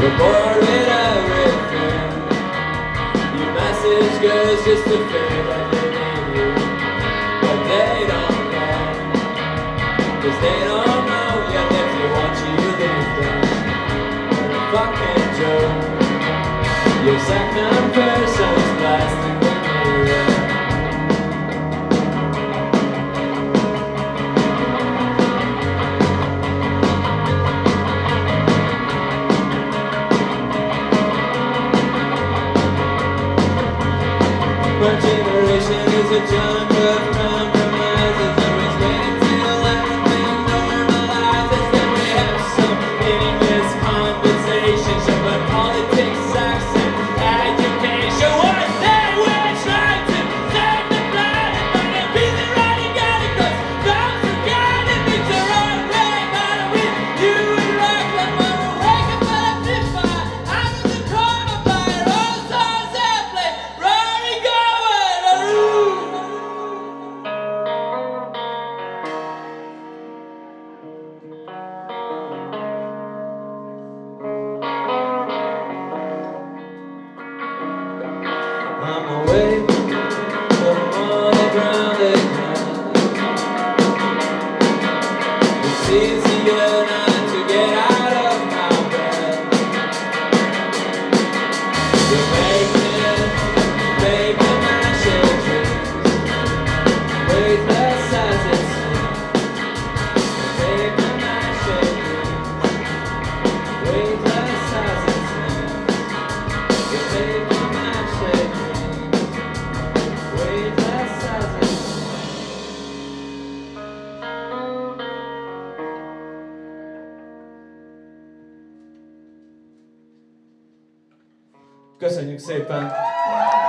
You're bored with everything. Your message goes just to feel like they need you, but they don't care, 'cause they don't know yet if you want you to leave them. You're a fucking joke. Your second person's blasting the mirror. My generation is a junk of compromises. Always waiting till everything normalizes. Then we have some meaningless conversations about politics, sex, and education. One day we're trying to save the planet, but it'll be the right you got it, 'cause those who got it need to run away. But with you and rock, like when we wake up at a fish fire, out of the corner by a Rolls-Royce airplane, roaring going around. I'm awake from all the grounded ground. It's easier not to get out of my bed. You're making my shit dreams weightless as it seems. You're making my shit dreams weightless as it seems. You're making my shit dreams weightless as it seems. Köszönjük szépen!